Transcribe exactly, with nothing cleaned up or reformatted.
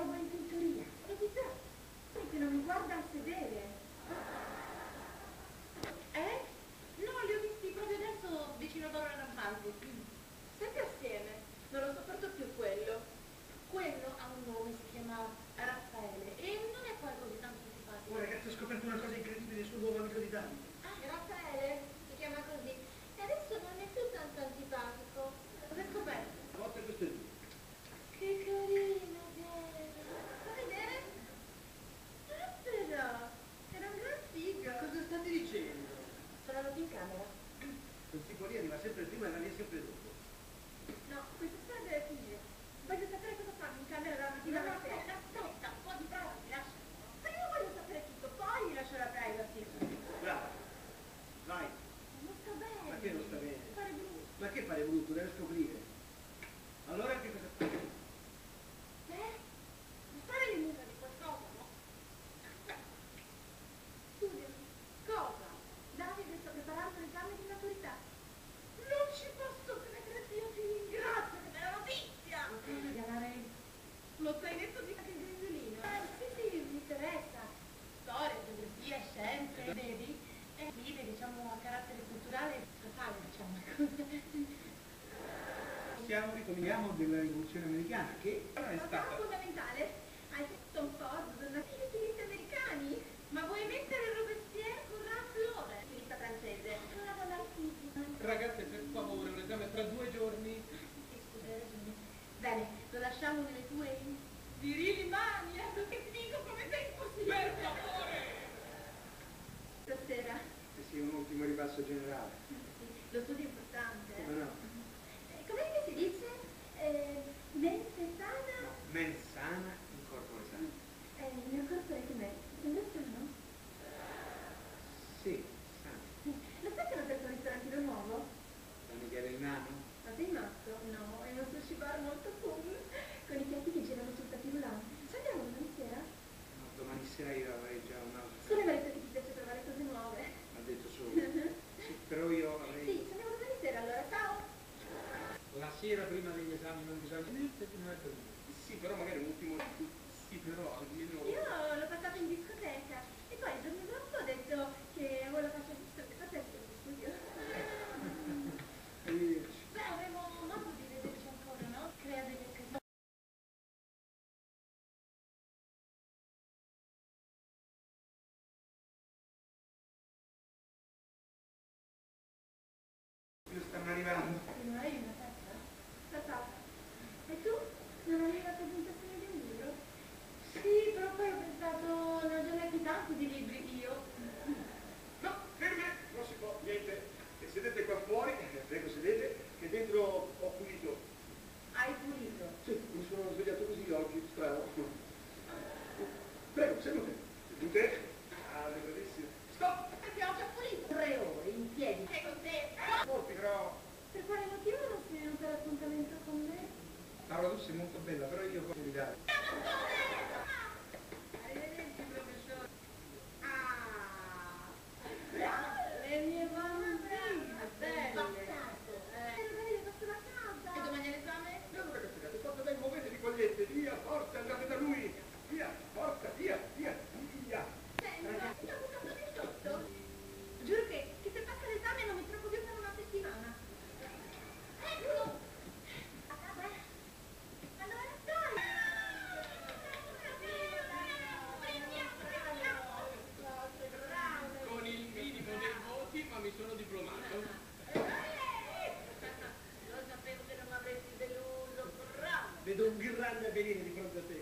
roba in tintoria. E chissà, che non mi guarda a sedere. Eh? No, li ho visti proprio adesso vicino ad Ora Rampante. Sempre assieme. Non lo sopporto più quello. Quello ha un nome, si chiama Raffaele. E non è poi così tanto simpatico. Oh ragazzi, ho scoperto una cosa incredibile sul nuovo amico di Davide. Ah, Raffaele? Si chiama così. E adesso non è più tanto antipatico. Cosa hai scoperto? A volte questo è lui. Che carino che era. Fa vedere? Ah, però. Era un gran figo. Cosa state dicendo? Sono andato in camera. Non si può lì, arriva sempre prima e arriva sempre dopo. No, questa sera deve finire. Voglio sapere cosa fanno in camera la mattina alla sera. Aspetta, un po' di prova, mi lascia. Ma io voglio sapere tutto, poi lascio la privacy. Brava. Vai. Non sta bene. Ma che non sta bene? Fare brutto. Ma che fare brutto? Deve scoprire. Allora che cosa fai? Eh? Non fare l'immuta di qualcosa, no? Studiami. Cosa? Davide sta preparando l'esame di maturità. Non ci posso credere, Dio ti ringrazio, che bella notizia! Lo sai detto di anche il grigiolino? Eh, sì, sì, mi interessa. Storia, geografia, scienze, vedi? E vive, diciamo, a carattere culturale totale, diciamo. Siamo, ritorniamo della rivoluzione americana, che è Ma stata... fondamentale? Hai fatto un po' di stiliste americani. Ma vuoi mettere Robespierre con Ralph Lauren? Stilista francese. Una donna artistica. Ragazze, per favore, un esame tra due giorni. Sì, scusa, hai ragione. Bene, lo lasciamo nelle tue virili mani, eh, perché ti dico come sei impossibile. Per favore! Stasera. Eh sì, un ultimo ripasso generale. Sì, lo studio è importante. Come no? Eh, com'è che si dice? Eh, mente sana? No, mens sana in corpore sano. Eh, il mio corpo è com'è? Sembra sano? Sì, sano. Lo sai che hanno aperto un ristorantino nuovo? San Michele il Nano? Ma sei matto? No, è uno sushi bar molto cool, con i piatti che girano sul tapirulan. Ci andiamo domani sera? No, domani sera io avrei già un altro. Solo mi ha detto che ti piace provare cose nuove. Ha detto solo. Sì, però io avrei... Sì, ci andiamo domani sera allora, ciao! La sera prima degli esami non bisogna niente prima del dormire. Sì, però magari un ultimo... Sì, però almeno... Io l'ho passato in discoteca e poi il giorno dopo ho detto che avevo la faccia giusta per fare il studio. Arrivederci. Beh, avremo modo di vederci ancora, no? Crea delle occasioni. Stanno arrivando. Non hai una testa? La tappa. E tu? Non avevi la presentazione di un libro? Sì, però poi ho pensato, ne ho già letti tanti di libri io. No, ferme! Non si può, niente. E sedete qua fuori, prego sedete, che dentro ho pulito. Hai pulito? Sì, mi sono svegliato così oggi, strano. Prego, sedute. Sedute. Ah, le bravissime. Stop! Perché ho già pulito. Tre ore in piedi. Che cos'è? Molti però... Per quale motivo non sei venuto all'appuntamento con me? Paola, tu sei molto bella, però io voglio ridare. Arrivederci, professore. Ah! Le mie bambine, belle. Passato. Eh, magari ho fatto la casa. E domani è l'esame? No, dove che siete? Forza, dai, muovetevi cogliette, via, forza, andate da lui. Via, forza, via, via, via. Senta, ti ho buttato lì sotto. Giuro che, che se passa l'esame non mi trovo più per una settimana. Eccolo! Allora dai! Con il minimo dei voti, ma mi sono diplomato. Lo sapevo che non mi avresti deluso, bravo! Vedo un grande avvenire di fronte a te.